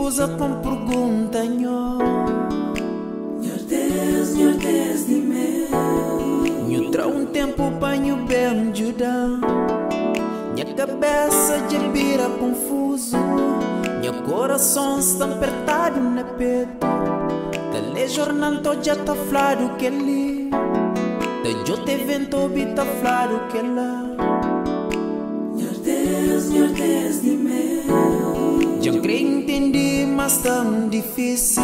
escusa com pergunta, Nho Deus de meu. Nho trau tempo para nho bem ajudar. Minha cabeça já vira confuso. Meu coração está apertado na peito. Telejornal tô já tá flado que ali. Eu te vento bita flado que lá. Meu Deus de meu. Já creio entendi, mas tão difícil.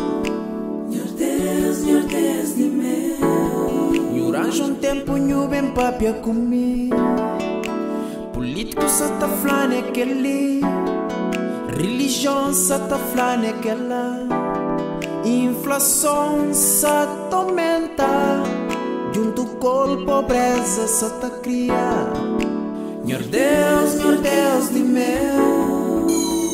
Meu Deus de meu. Nho arranjo tempo, nho bem papia comigo. Político só tá flane que ali. Religião só tá flane que lá. Inflação só tá aumenta. Junto com pobreza só tá criar. Meu Deus de meu.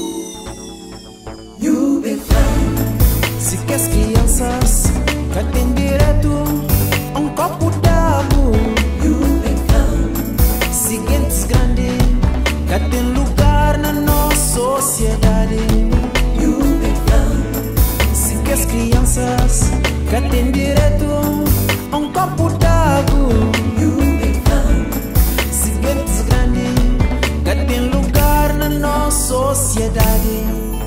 You be fun. Se que as crianças que têm direito a um copo d'água. You be fun. Seguintes grandes que têm lugar na nossa sociedade. You be fun. Se que as crianças que têm direito a um copo d'água. You be fun. Seguintes grandes que têm lugar na nossa sociedade.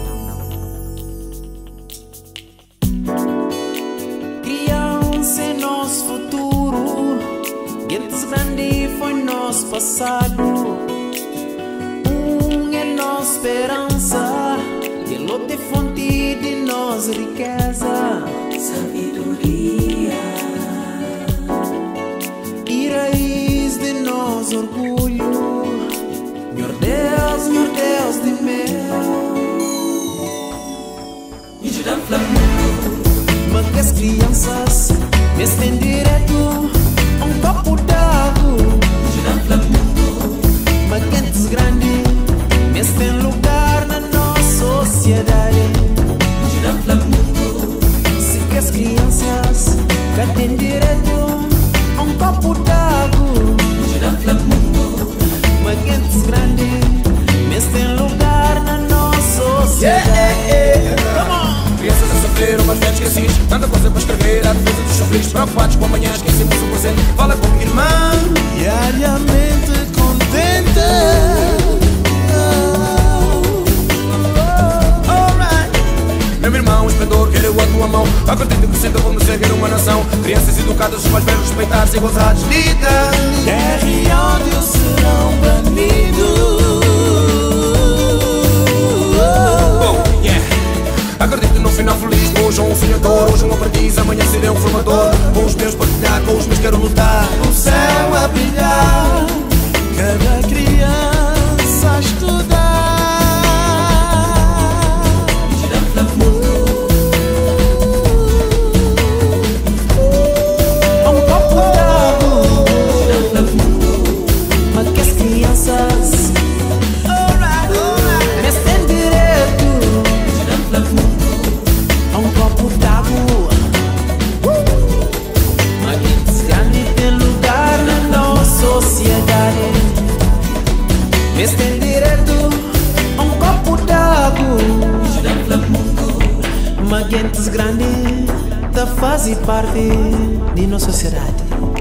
Criança é nosso futuro. Gentes grande foi nosso passado. É nossa esperança. Ele é fonte de nossa riqueza. Sabedoria. E raiz de nosso orgulho. Meu Deus de meu. E girar Flamengo. Mas que as crianças têm direito a um copo d'água. Girar Flamengo. Mas gentes grandes têm lugar na nossa sociedade. Girar Flamengo. Se que as crianças que têm direito a um copo d'água. Girar Flamengo. Mas gentes grandes têm lugar na nossa sociedade. Come on! Crianças a sofrer, mas velhos esquecidos. Tanta coisa para escrever, à defesa dos sofridos. Preocupados com amanhã, esquecemos o presente. Fala com o irmão. Diariamente contente. Meu irmão, esplendor, quer eu a tua mão. Acredito que sempre vamos erguer uma nação. Crianças educadas, os mais velhos respeitados e gozados. Guerra e ódio serão banidos. Oh, yeah. Acredito no final feliz. Hoje um sonhador, hoje um aprendiz. Amanhã serei um formador. Com os meus partilhar, com os meus quero lutar. O céu a brilhar, cada criança a estudar. Eles têm direito a um copo d'água. Mas gentes grandes da fazem parte de nossa sociedade.